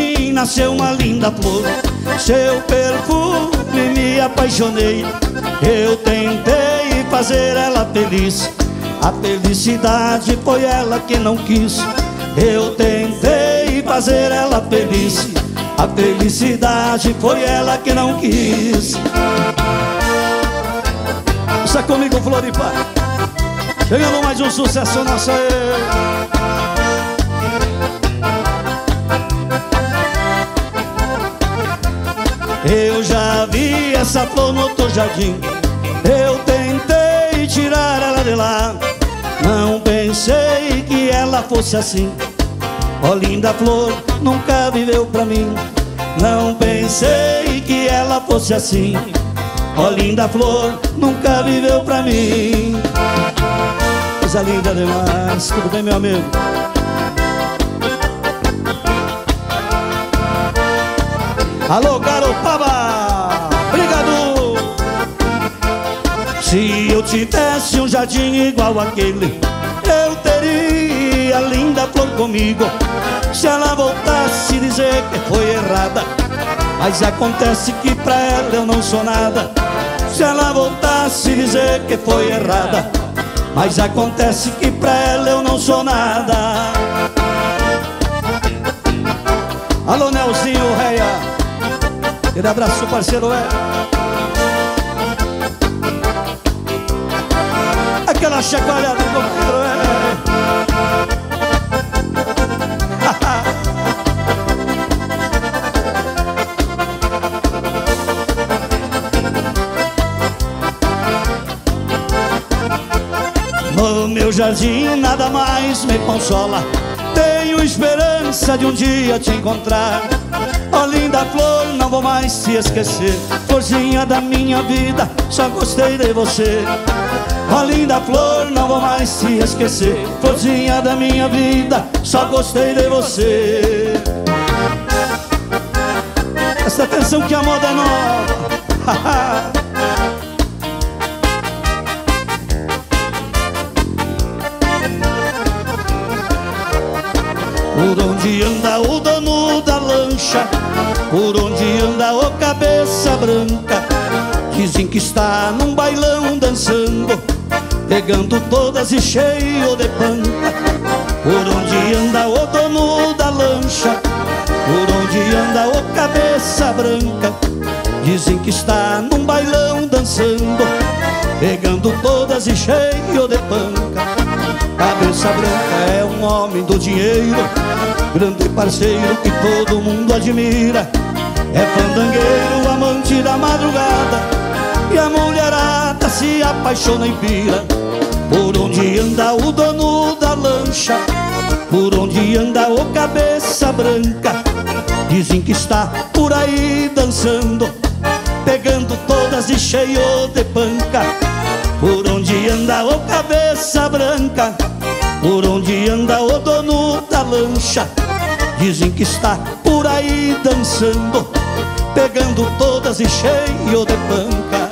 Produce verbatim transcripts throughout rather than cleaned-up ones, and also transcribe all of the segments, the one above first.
jardim nasceu uma linda flor. Seu perfume me apaixonei. Eu tentei fazer ela feliz. A felicidade foi ela que não quis. Eu tentei fazer ela feliz. A felicidade foi ela que não quis. Está comigo, Floripa. Chegando mais um sucesso nosso aí. Eu já vi essa flor no teu jardim. Eu tentei tirar ela de lá. Não pensei que ela fosse assim. Ó linda flor, nunca viveu pra mim. Não pensei que ela fosse assim. Ó linda flor, nunca viveu pra mim. Coisa linda demais. Tudo bem, meu amigo? Alô, Garopaba! Obrigado! Se eu tivesse um jardim igual aquele, eu teria a linda flor comigo. Se ela voltasse dizer que foi errada, mas acontece que pra ela eu não sou nada. Se ela voltasse dizer que foi errada, mas acontece que pra ela eu não sou nada. Alô, Nelzinho Reia. Aquele abraço, parceiro, é. Aquela chacoalhada, companheiro, é. No meu jardim nada mais me consola. Tenho esperança de um dia te encontrar. Ó linda flor, não vou mais te esquecer. Florzinha da minha vida, só gostei de você. Ó linda flor, não vou mais te esquecer. Florzinha da minha vida, só gostei de você. Presta atenção que a moda é nova. Por onde anda o dono da lancha? Por onde anda o cabeça branca? Dizem que está num bailão dançando, pegando todas e cheio de panca. Por onde anda o dono da lancha? Por onde anda o cabeça branca? Dizem que está num bailão dançando, pegando todas e cheio de panca. Cabeça branca é um homem do dinheiro, grande parceiro que todo mundo admira. É fandangueiro, amante da madrugada, e a mulherada se apaixona e pira. Por onde anda o dono da lancha? Por onde anda o cabeça branca? Dizem que está por aí dançando, pegando todas e cheio de panca. Por onde anda o cabeça branca? Por onde anda o dono da lancha? Dizem que está por aí dançando, pegando todas e cheio de panca.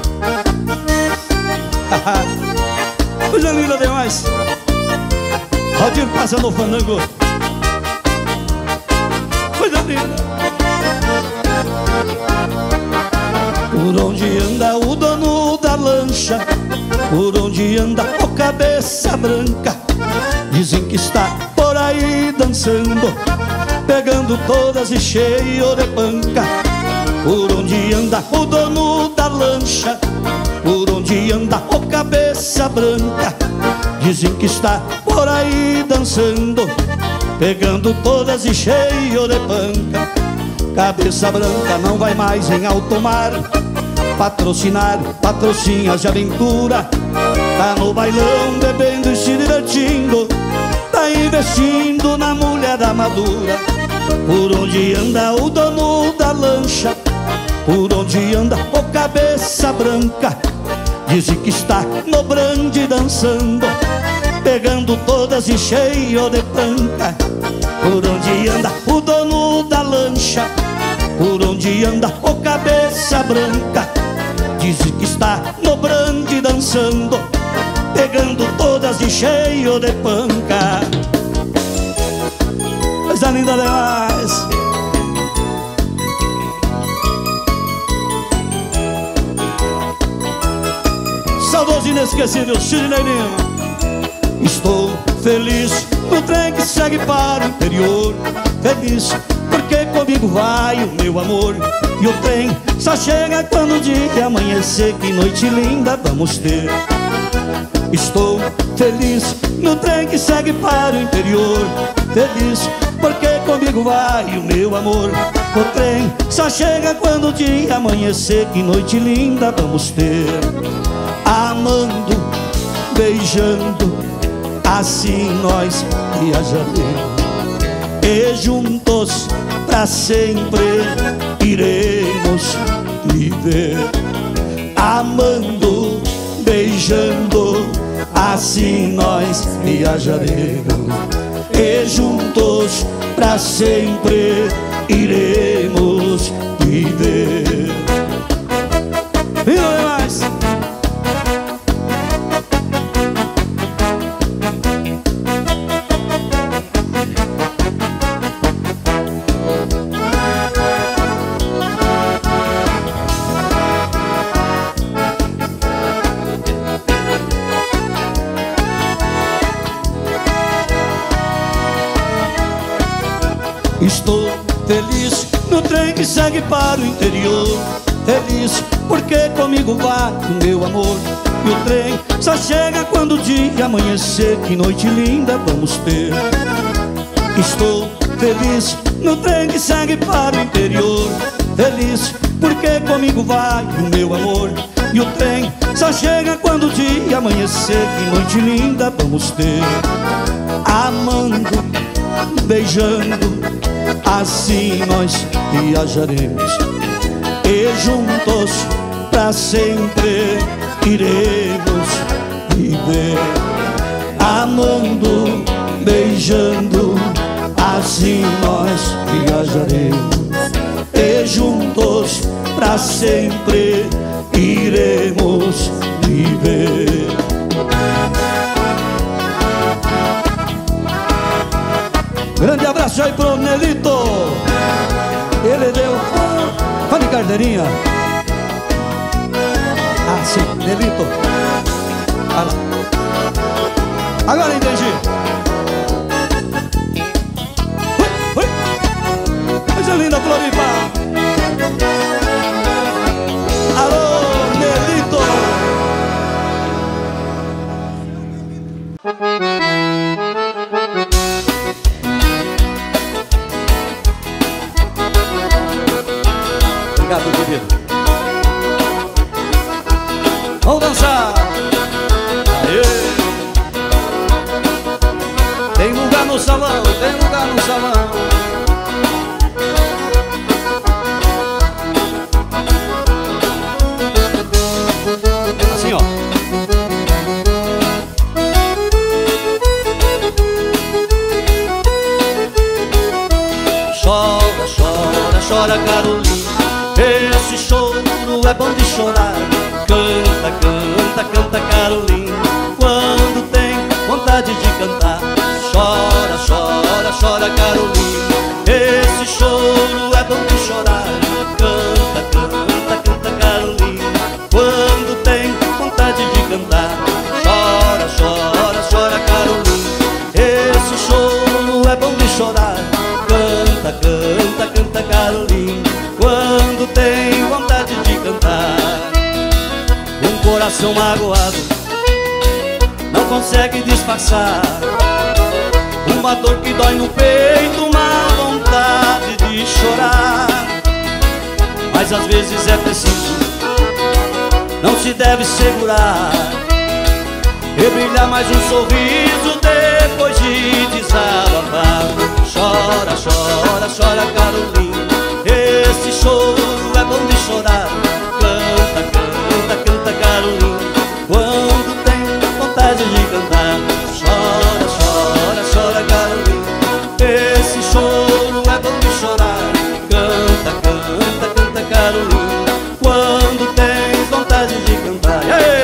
Coisa linda demais. Valdir passa no fandango. Coisa linda. Por onde anda o dono da lancha? Por onde anda o cabeça branca? Dizem que está por aí dançando, pegando todas e cheio de panca. Por onde anda o dono da lancha? Por onde anda o cabeça branca? Dizem que está por aí dançando, pegando todas e cheio de panca. Cabeça branca não vai mais em alto mar patrocinar patrocínios de aventura. Tá no bailão bebendo e se divertindo, tá investindo na mulher madura. Por onde anda o dono da lancha? Por onde anda o cabeça branca? Dizem que está no brande dançando, pegando todas e cheio de panca. Por onde anda o dono da lancha? Por onde anda o cabeça branca? Dizem que está no brande dançando, pegando todas e cheio de panca. Coisa linda demais. inesquecível Sidney Lima. Estou feliz no trem que segue para o interior. Feliz porque comigo vai o meu amor. E o trem só chega quando o dia amanhecer. Que noite linda vamos ter. Estou feliz no trem que segue para o interior. Feliz porque comigo vai o meu amor. O trem só chega quando o dia amanhecer. Que noite linda vamos ter. Amando, beijando, assim nós viajaremos. E juntos pra sempre iremos viver. Amando, beijando, assim nós viajaremos. E juntos pra sempre iremos viver. E não é mais. Estou feliz no trem que segue para o interior. Feliz porque comigo vai o meu amor. E o trem só chega quando o dia amanhecer. Que noite linda vamos ter. Estou feliz no trem que segue para o interior. Feliz porque comigo vai o meu amor. E o trem só chega quando o dia amanhecer. Que noite linda vamos ter. Amando, beijando, assim nós viajaremos. E juntos pra sempre iremos viver. Amando, beijando, assim nós viajaremos. E juntos pra sempre iremos viver. Grande abraço aí pro Nelito. Ele deu fã de carteirinha. Ah, sim, Nelito. Ah, lá. Agora entendi. Ui, ui. Coisa linda, Floripa. Alô, Nelito. Obrigado, querido. Vamos dançar. Aê. Tem lugar no salão, tem lugar no salão. Assim, ó. Chora, chora, chora, Carolina. Esse choro é bom de chorar. Canta, canta, canta, Carolina, quando tem vontade de cantar. Chora, chora, chora, Carolina. Esse choro é bom de chorar. Canta, canta, canta, Carolina, quando tem vontade de cantar. Chora, chora, chora, Carolina. Esse choro é bom de chorar. Canta, canta, canta, Carolina, quando tem vontade de cantar. Um coração magoado não consegue disfarçar uma dor que dói no peito, uma vontade de chorar. Mas às vezes é preciso, não se deve segurar, e brilhar mais um sorriso depois de desabafar. Chora, chora, chora, Carolina. Esse choro é bom de chorar. Canta, canta, canta, Carolina, quando tem vontade de cantar. Chora, chora, chora, Carolina. Esse choro é bom de chorar. Canta, canta, canta, Carolina, quando tem vontade de cantar.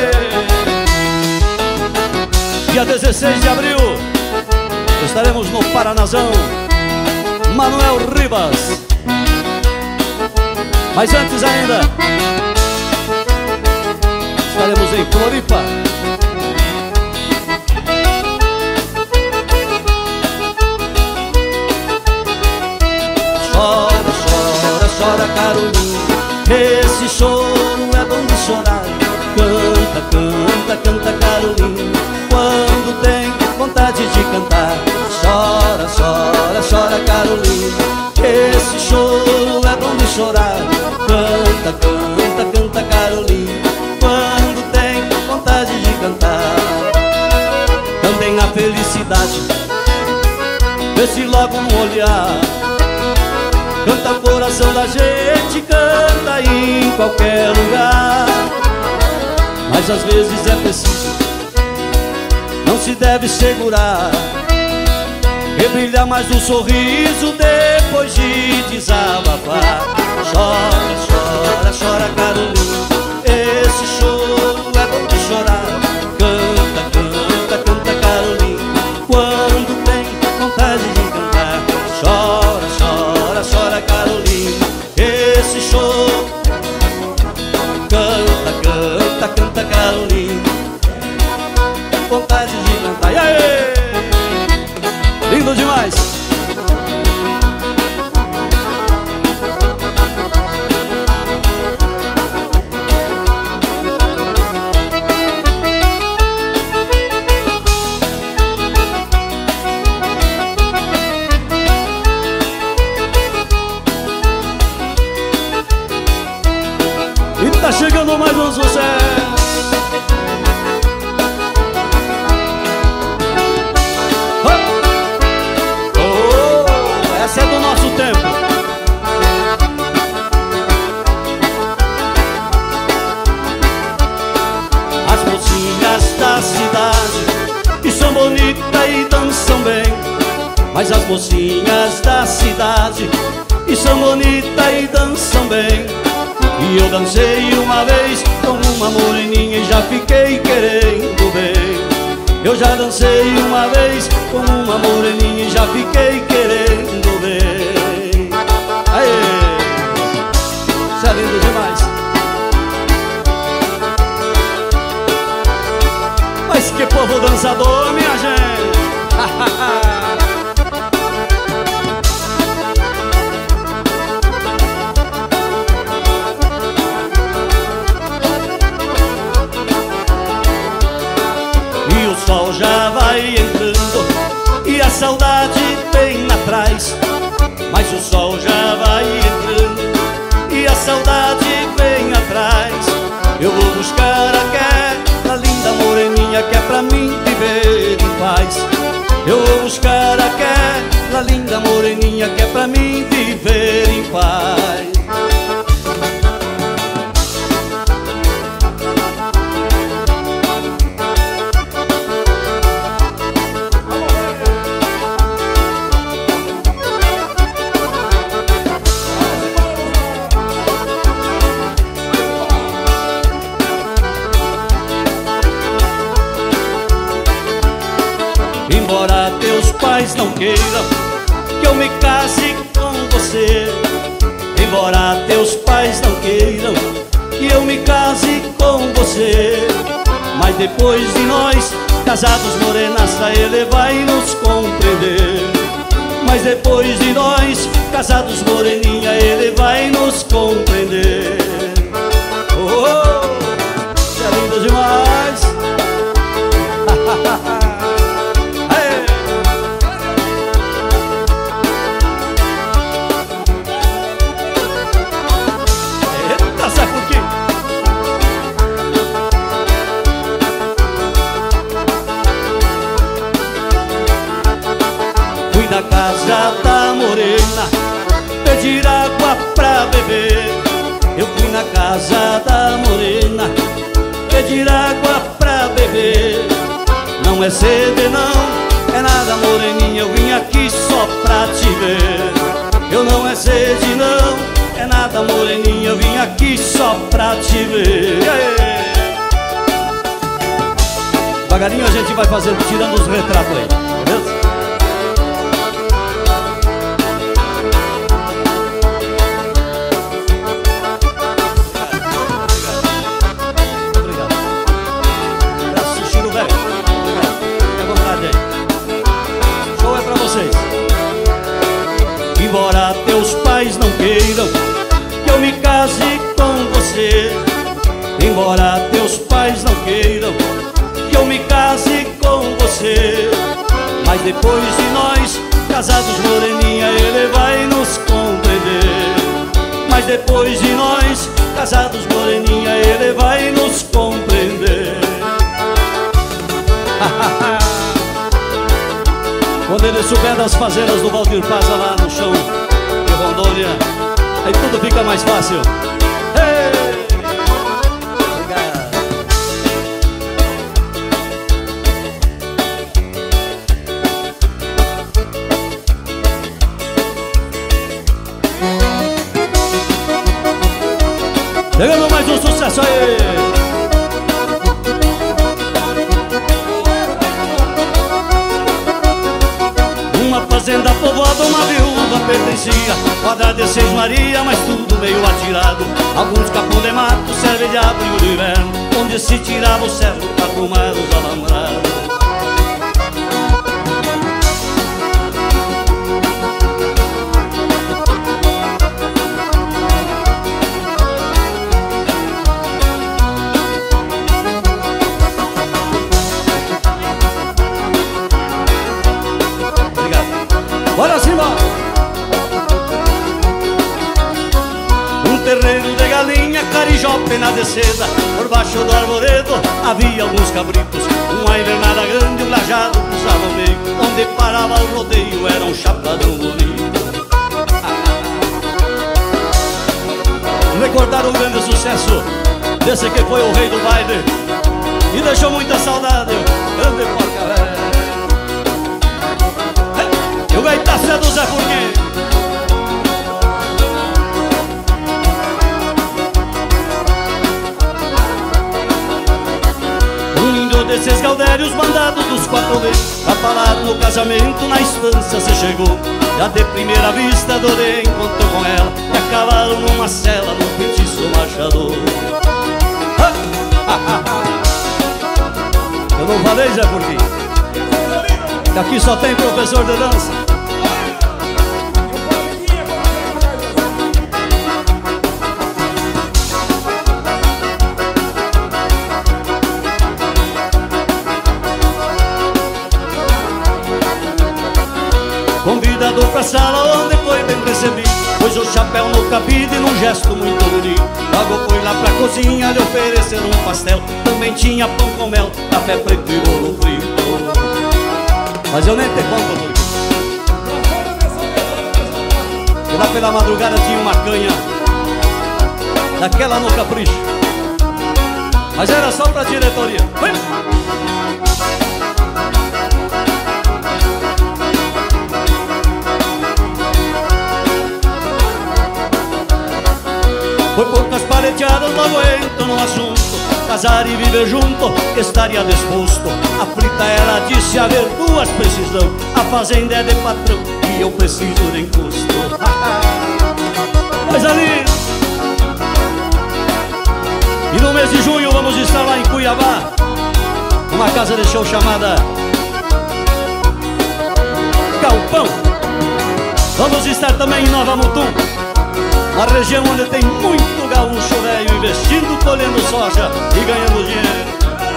Dia dezesseis de abril estaremos no Paranazão, Manuel Ribas. Mas antes ainda estaremos em em Floripa. Chora, chora, chora, Carolina, esse choro é bom de chorar. Canta, canta, canta, Carolina, quando tem vontade de cantar. Chora, chora, chora, Carolina, esse choro é bom de chorar. Canta, canta, canta, Carolina, quando tem vontade de cantar. Também a felicidade vê-se logo no olhar. Canta o coração da gente, canta em qualquer lugar. Mas às vezes é preciso, não se deve segurar, e brilha mais um sorriso depois de desabafar. Chora, chora, chora, Carolina, esse choro é bom de chorar. Canta, canta, canta, Carolina, quando tem vontade de cantar. Chora, chora, chora, Carolina, esse choro. Canta, canta, canta, Carolina, vontade de cantar. E aí? Lindo demais! E tá chegando mais um sucesso. Essa é do nosso tempo. As mocinhas da cidade, que são bonitas e dançam bem. Mas as mocinhas da cidade, que são bonitas e dançam bem. E eu dancei uma vez com uma moreninha e já fiquei querendo bem. Eu já dancei uma vez com uma moreninha e já fiquei querendo ver. Aê! Isso é lindo demais. Mas que povo dançador, minha gente! E o sol já vai entrando e a saudade vem atrás. Mas o sol já vai entrando e a saudade vem atrás. Eu vou buscar aquela linda moreninha que é pra mim viver em paz. Eu vou buscar aquela linda moreninha que é pra mim viver em paz. Embora teus pais não queiram que eu me case com você, embora teus pais não queiram que eu me case com você, mas depois de nós casados, morenaça, ele vai nos compreender. Mas depois de nós casados, moreninha, ele vai nos compreender. Oh, oh, isso é lindo demais. Na casa da morena pedir água pra beber. Eu fui na casa da morena pedir água pra beber. Não é sede não, é nada, moreninha, eu vim aqui só pra te ver. Eu não é sede não, é nada, moreninha, eu vim aqui só pra te ver. Devagarinho a gente vai fazendo, tirando os retratos aí, beleza? embora teus pais não queiram que eu me case com você. Mas depois de nós casados, moreninha, ele vai nos compreender. Mas depois de nós casados, moreninha, ele vai nos compreender. Quando ele souber das fazendas do Valdir Paza lá no chão de Rondônia, aí tudo fica mais fácil. Hey! Chegando mais um sucesso aí. Uma fazenda povoada, uma viúva pertencia, quadra de seis Maria, mas tudo meio atirado. Alguns capão de mato serve de abrigo de inverno, onde se tirava o cerro para arrumar os alambrados. Bora cima! Um terreiro de galinha, carijó, pena de seda. Por baixo do arvoredo havia alguns cabritos. Uma invernada grande, um lajado cruzava o meio. Onde parava o rodeio era um chapadão bonito. Recordar um grande sucesso desse que foi o rei do baile e deixou muita saudade, grande porca velha. E o gaitaço é do Zé Furguinho. Um índio desses gaudérios mandados dos quatro leis, a falar no casamento na estância se chegou. Já de primeira vista adorei encontro com ela, e a cavalo numa cela no feitiço marchador. Eu não falei, Zé Furguinho, que aqui só tem professor de dança. Convidado pra sala onde foi bem recebido, pôs o chapéu no cabide num gesto muito bonito. Logo foi lá pra cozinha lhe oferecer um pastel. Também tinha pão com mel, café preto e bolo frito. Mas eu nem te conto, Rodrigo. E lá pela madrugada tinha uma canha daquela no capricho, mas era só pra diretoria. Vem! Foi poucas paleteadas, logo entro no assunto. Casar e viver junto, estaria disposto. A frita ela disse haver duas precisão. A fazenda é de patrão e eu preciso de encosto. Mas ali, e no mês de junho vamos estar lá em Cuiabá, uma casa de show chamada Galpão. Vamos estar também em Nova Mutum, uma região onde tem muito gaúcho velho investindo, colhendo soja e ganhando dinheiro.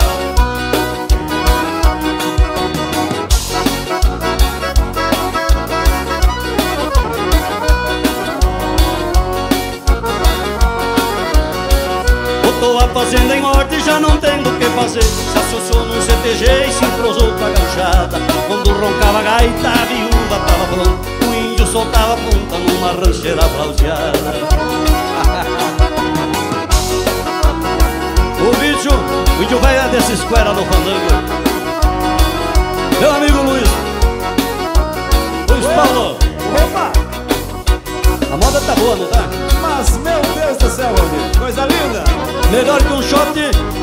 Botou a fazenda em ordem, já não tem do que fazer. Se associou num C T G e se entrosou com a gauchada. Quando roncava a gaita, a viúva tava pronta. O índio soltava a ponta numa rancheira flauteada. O bicho, o índio velho é dessa esquera no fandango. Meu amigo Luiz, Luiz Paulo. Opa! A moda tá boa, não tá? Mas, meu Deus do céu, amigo, coisa linda! Melhor que um shot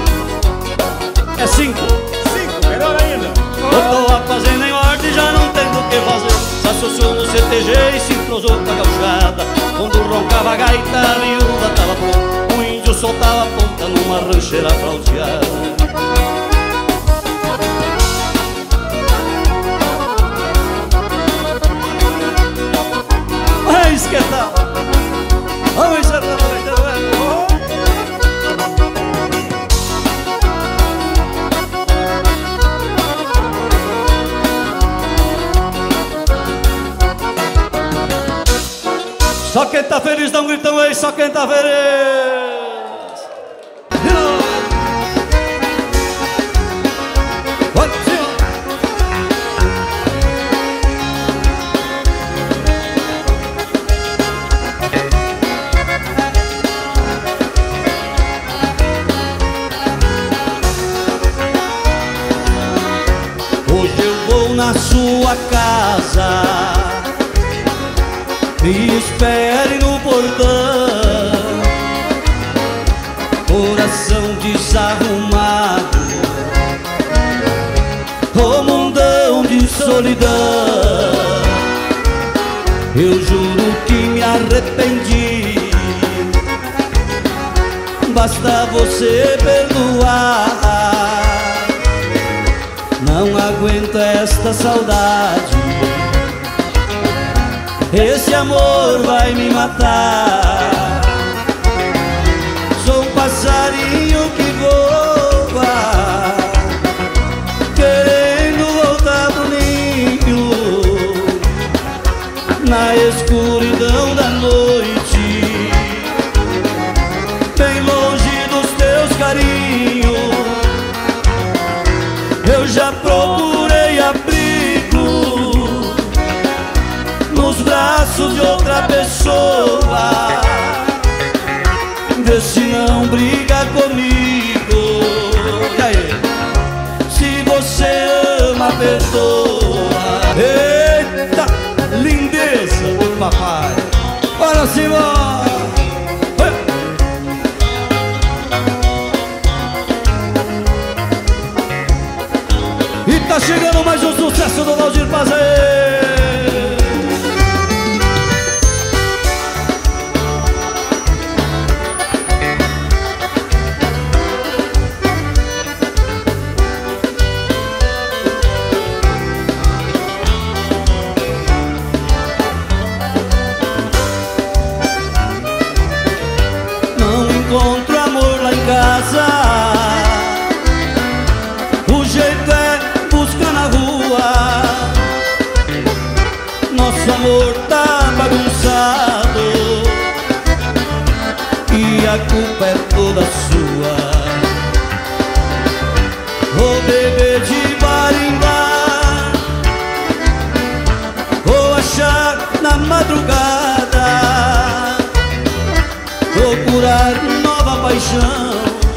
é cinco. Cinco, melhor ainda! Botou a fazenda em ordem, já não tem do que fazer. Se associou no C T G e se entrosou com a gauchada. Quando roncava a gaita, a viúva tava pronta. O índio soltava a ponta numa rancheira flauteada. Vai esquentar! Vamos encerrar a noite, feliz, dá um gritão aí, só quem tá feliz. Hoje eu vou na sua casa, me espere no portão. Coração desarrumado, o mundão de solidão. Eu juro que me arrependi, basta você perdoar. Não aguento esta saudade, esse amor vai me matar. Sou um passarinho que voa, querendo voltar pro ninho, na escuridão da noite, bem longe dos teus carinhos. Eu já procurei abrigo nos braços de outra pessoa. Vê se não briga comigo. E aí? Se você ama, perdoa. Eita, lindeza do papai. Bora cima! E tá chegando mais um sucesso do Valdir Paz aí. Não encontro amor lá em casa, o jeito é buscar na rua. Nosso amor tá bagunçado e a culpa é toda sua. Vou beber de bar em bar, vou achar na madrugada, procurar nova paixão,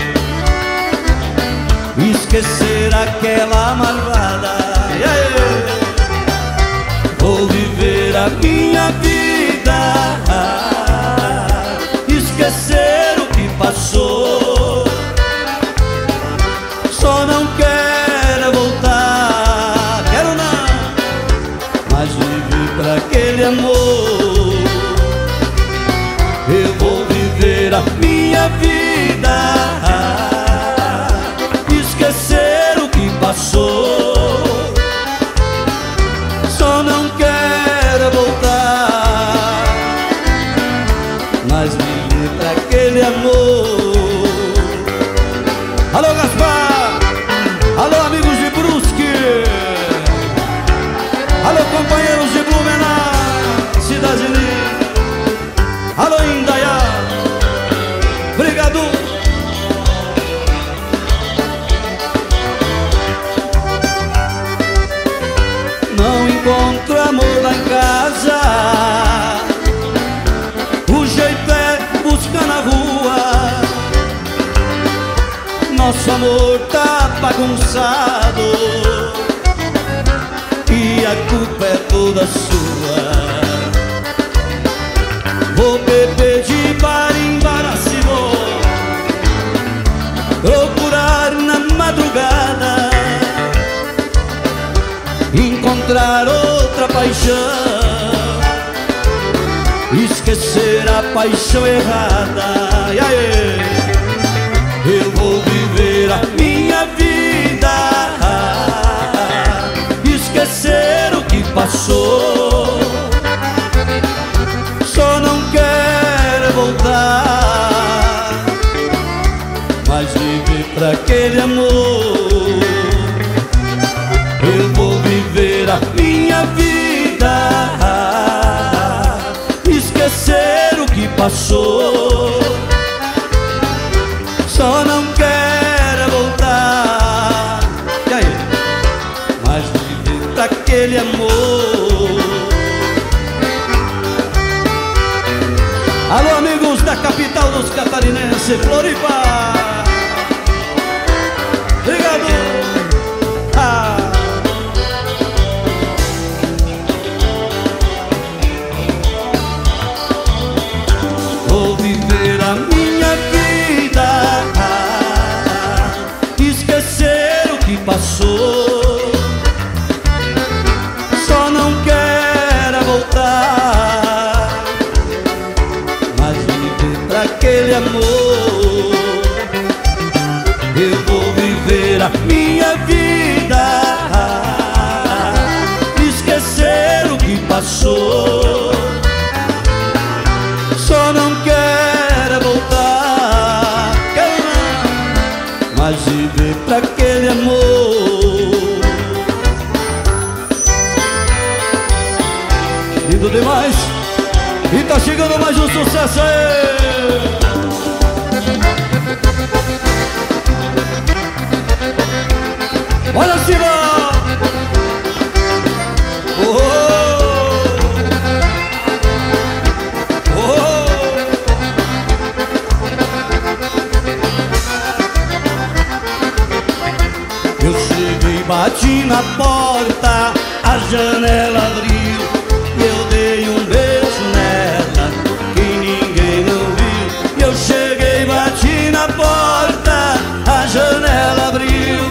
esquecer aquela malvada. Vou viver a minha vida, esquecer o que passou. Só não quero voltar, quero não, mas viver pra aquele amor. Eu vou viver a minha vida, esquecer o que passou. Só não quero voltar, mas viver pra aquele amor. Alô Gaspar, alô amigos de Brusque, alô companheiros de Blumenau, Cidade Linda, alô Indaiá, obrigado. Não encontro amor lá em casa, o jeito é buscar na rua. Nosso amor tá bagunçado e a culpa é toda sua. Vou beber de bar em bar, assim vou procurar na madrugada, encontrar outra paixão, esquecer a paixão errada. E aí? Eu vou viver a minha vida, esquecer o que passou. Só não quero voltar, mas viver pra aquele amor. Eu vou viver a minha vida, esquecer o que passou. Só não quero voltar. E aí? Mas viver pra aquele amor. Alô, amigos da capital dos catarinenses, Floripa. Obrigado. Ah. Vou viver a minha vida, esquecer o que passou. Só não quero voltar, mas viver pra aquele amor. Eu vou viver a minha vida, esquecer o que passou. Só não quero voltar, quero não, mas viver pra aquele amor. Lindo demais. E tá chegando mais um sucesso aí. Olha cima. Oh, oh. Eu cheguei, bati na porta, a janela abriu e eu dei um beijo nela que ninguém não viu. E eu cheguei, bati na porta, a janela abriu.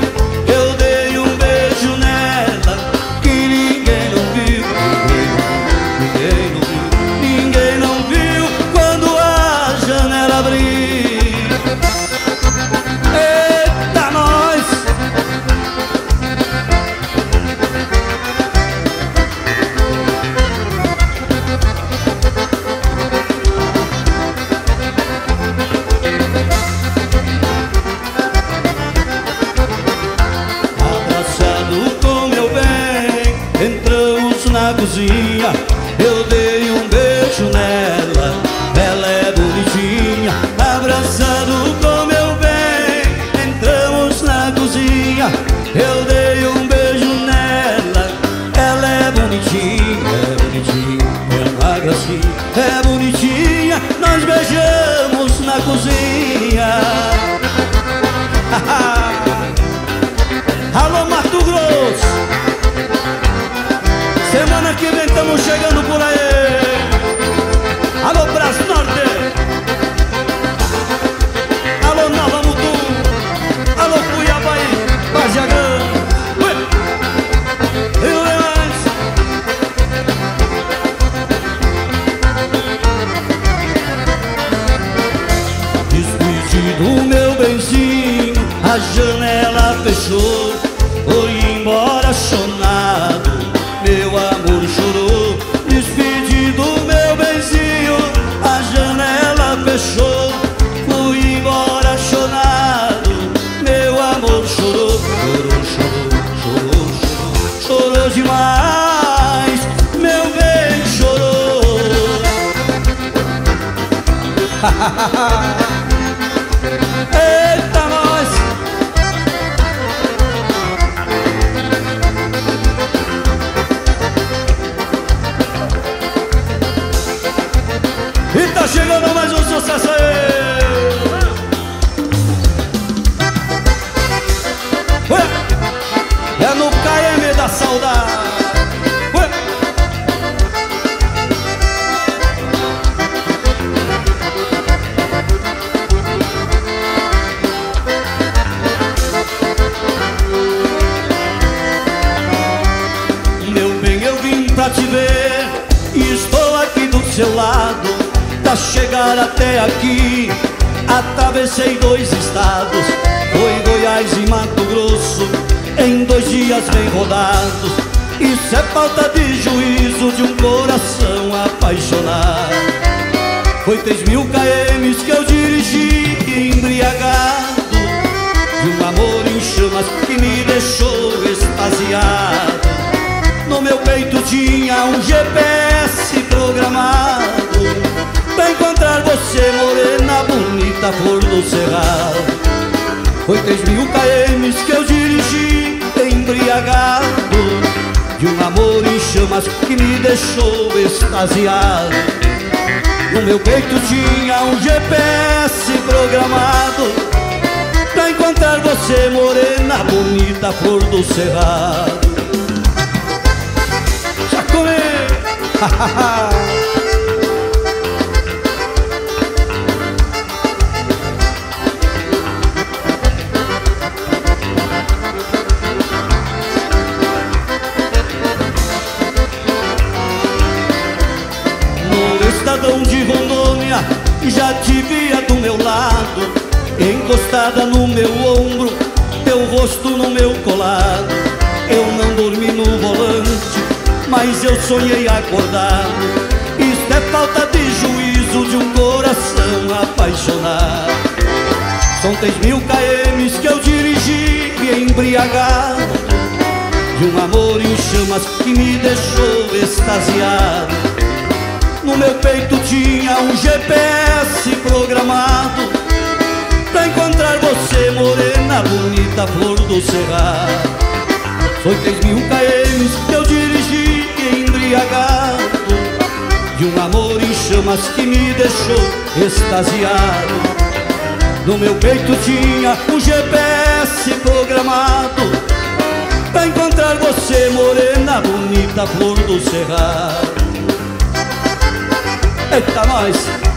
Cozinha, eu dei um beijo nela, ela é bonitinha. Abraçado com meu bem, entramos na cozinha. Eu dei um beijo nela, ela é bonitinha, é bonitinha, é uma gracinha, é bonitinha. Nós beijamos na cozinha. Alô, Mato Grosso. Semana que vem estamos chegando por aí. Alô, Braço Norte. Alô, Nova Mutum. Alô, Cuiabaí, Vargem Grande. E o Leões. Despedido, meu benzinho, a janela fechou. Foi embora chonado, meu amor chorou. Despedido, meu benzinho, a janela fechou. Fui embora chorado, meu amor chorou. Chorou, chorou, chorou, chorou, chorou demais, meu bem chorou. Eita, nós! E tá chegando mais um sucesso aí. Ué. É no K M da saudade. Ué. Meu bem, eu vim pra te ver e estou aqui do seu lado. Pra chegar até aqui, atravessei dois estados. Foi Goiás e Mato Grosso, em dois dias bem rodados. Isso é falta de juízo de um coração apaixonado. Foi três mil quilômetros que eu dirigi embriagado, de um amor em chamas que me deixou extasiado. No meu peito tinha um G P S programado, pra encontrar você, morena bonita, flor do cerrado. Foi três mil quilômetros que eu dirigi embriagado de um amor em chamas que me deixou extasiado. No meu peito tinha um G P S programado pra encontrar você, morena bonita, flor do cerrado. Já comi! Estadão de Rondônia, já te via do meu lado, encostada no meu ombro, teu rosto no meu colado. Eu não dormi no volante, mas eu sonhei acordado. Isto é falta de juízo de um coração apaixonado. São três mil quilômetros que eu dirigi embriagado de um amor em chamas que me deixou extasiado. No meu peito tinha um G P S programado pra encontrar você, morena bonita, flor do cerrado. Foi três mil quilômetros que eu dirigi embriagado de um amor em chamas que me deixou extasiado. No meu peito tinha um G P S programado pra encontrar você, morena bonita, flor do cerrado. Eita, nós!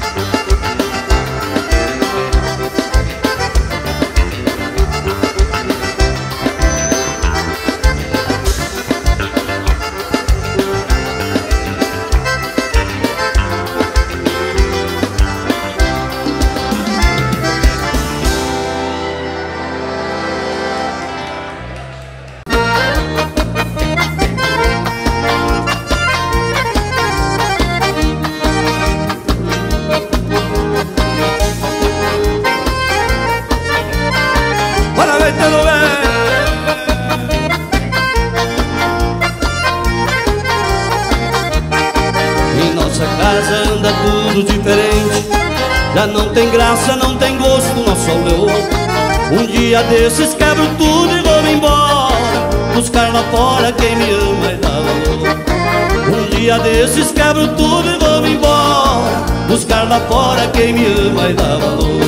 Diferente, já não tem graça, não tem gosto nosso olhou. Um dia desses quebro tudo e vou embora, buscar lá fora quem me ama e dá valor. Um dia desses quebro tudo e vou embora, buscar lá fora quem me ama e dá valor.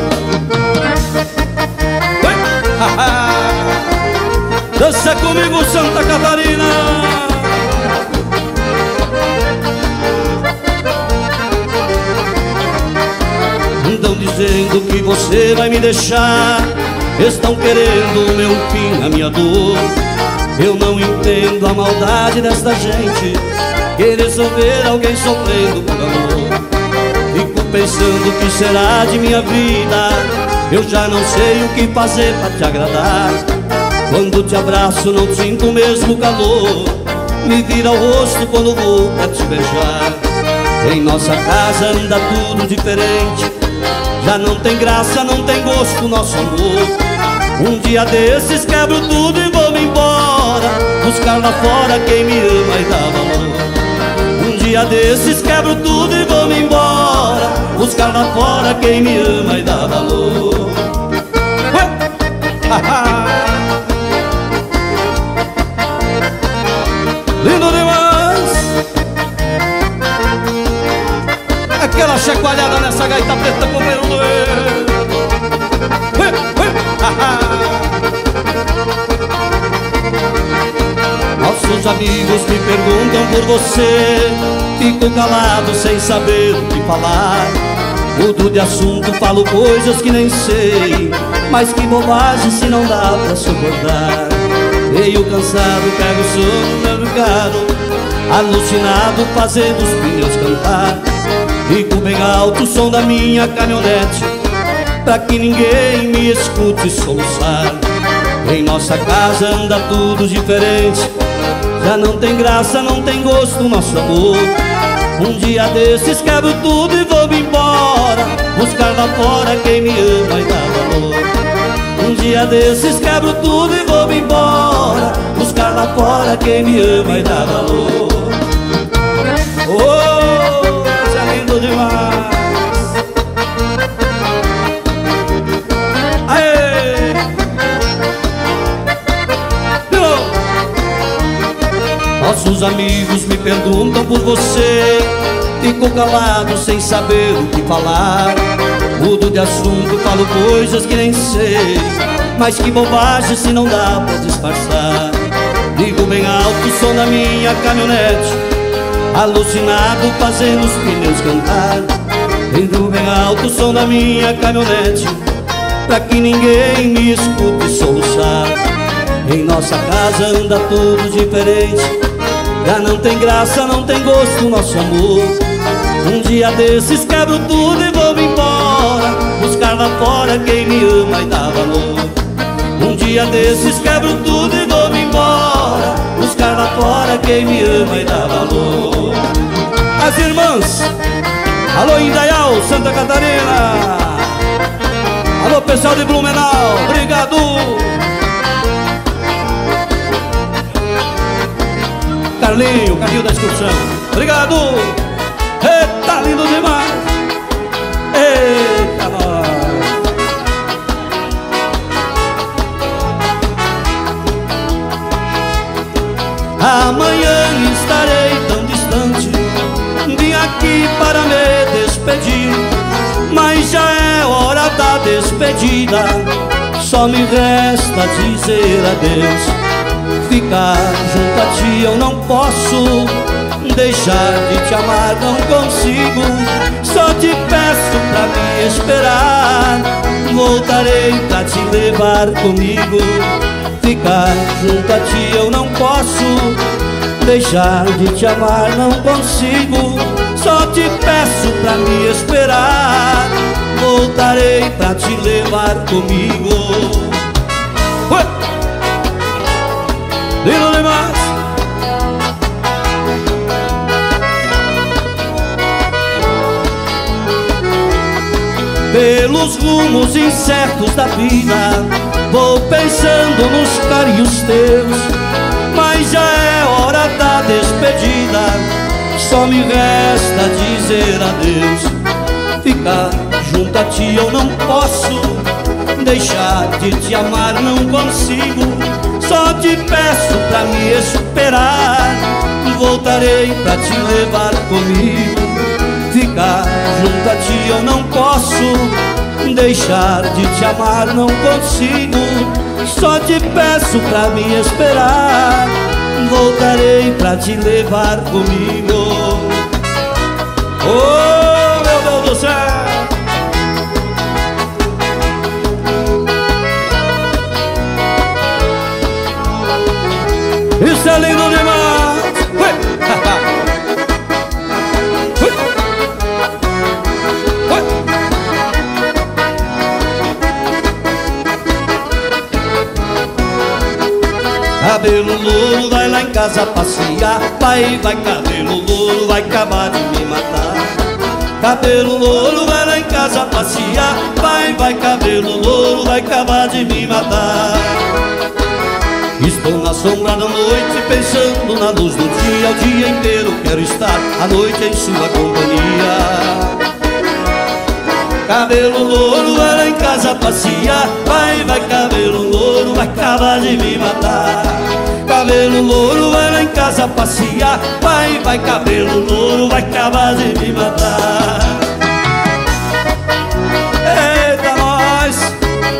Dança comigo, Santa Catarina. Estão dizendo que você vai me deixar, estão querendo o meu fim, a minha dor. Eu não entendo a maldade desta gente, querer só ver alguém sofrendo por amor. Fico pensando o que será de minha vida, eu já não sei o que fazer pra te agradar. Quando te abraço não sinto o mesmo calor, me vira o rosto quando vou pra te beijar. Em nossa casa anda tudo diferente, já não tem graça, não tem gosto nosso amor. Um dia desses quebro tudo e vou-me embora, buscar lá fora quem me ama e dá valor. Um dia desses quebro tudo e vou-me embora, buscar lá fora quem me ama e dá valor. Lindo demais! Aquela chacoalhada nessa gaita preta com o doer. Nossos amigos me perguntam por você, fico calado sem saber o que falar. Mudo de assunto, falo coisas que nem sei, mas que bobagem se não dá pra suportar. Meio cansado, pego o sono no meu carro, alucinado fazendo os pneus cantar. Fico bem alto o som da minha caminhonete, pra que ninguém me escute soluçar. Em nossa casa anda tudo diferente, já não tem graça, não tem gosto nosso amor. Um dia desses quebro tudo e vou-me embora, buscar lá fora quem me ama e dá valor. Um dia desses quebro tudo e vou-me embora, buscar lá fora quem me ama e dá valor. Oh, isso é lindo demais. Quando os amigos me perguntam por você, fico calado sem saber o que falar. Mudo de assunto, falo coisas que nem sei, mas que bobagem se não dá pra disfarçar. Ligo bem alto o som da minha caminhonete, alucinado fazendo os pneus cantar. Ligo bem alto o som da minha caminhonete, pra que ninguém me escute soluçar. Em nossa casa anda tudo diferente, já não tem graça, não tem gosto o nosso amor. Um dia desses quebro tudo e vou embora, buscar lá fora quem me ama e dá valor. Um dia desses quebro tudo e vou embora, buscar lá fora quem me ama e dá valor. As irmãs, alô Indaial, Santa Catarina, alô pessoal de Blumenau, obrigado. Carlinho, Carlinho da excursão, obrigado. Eita, lindo demais. Eita, nós. Amanhã estarei tão distante, vim aqui para me despedir, mas já é hora da despedida, só me resta dizer adeus. Ficar junto a ti eu não posso, deixar de te amar não consigo. Só te peço pra me esperar, voltarei pra te levar comigo. Ficar junto a ti eu não posso, deixar de te amar não consigo. Só te peço pra me esperar, voltarei pra te levar comigo. Ué! Lindo demais. Pelos rumos incertos da vida, vou pensando nos carinhos teus, mas já é hora da despedida, só me resta dizer adeus. Ficar junto a ti eu não posso, deixar de te amar não consigo. Só te peço pra me esperar, voltarei pra te levar comigo. Ficar junto a ti eu não posso, deixar de te amar não consigo. Só te peço pra me esperar, voltarei pra te levar comigo. Oh, meu Deus do céu! Isso é lindo demais! Ui. Ui. Ui. Cabelo louro vai lá em casa passear, vai, vai, cabelo louro vai acabar de me matar. Cabelo louro vai lá em casa passear, vai, vai, cabelo louro vai acabar de me matar. Estou na sombra da noite, pensando na luz do dia. O dia inteiro quero estar à noite em sua companhia. Cabelo louro vai lá em casa passear, vai, vai, cabelo louro vai acabar de me matar. Cabelo louro vai lá em casa passear, vai, vai, cabelo louro vai acabar de me matar. Eita, nós!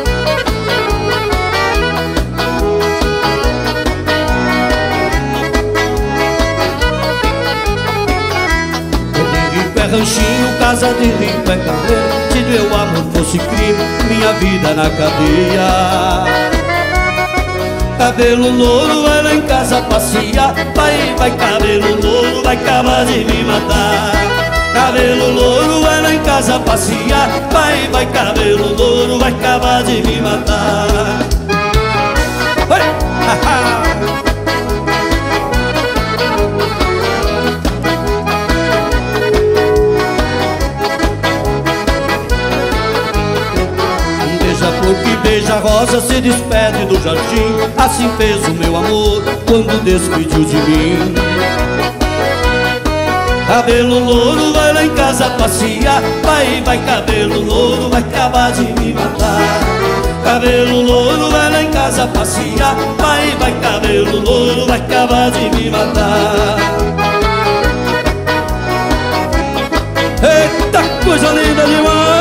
Ranchinho, casa de rico é cabreiro. Se meu amor fosse crime, minha vida na cadeia. Cabelo louro vai lá em casa passear, vai, vai, cabelo louro vai acabar de me matar. Cabelo louro vai lá em casa passear, vai, vai, cabelo louro vai acabar de me matar. Vai, haha. Beija-flor que beija a rosa se despede do jardim, assim fez o meu amor quando despediu de mim. Cabelo louro vai lá em casa passear, vai, vai, cabelo louro vai acabar de me matar. Cabelo louro vai lá em casa casa passear. Vai, vai cabelo louro, vai acabar de me matar. Eita, coisa linda demais.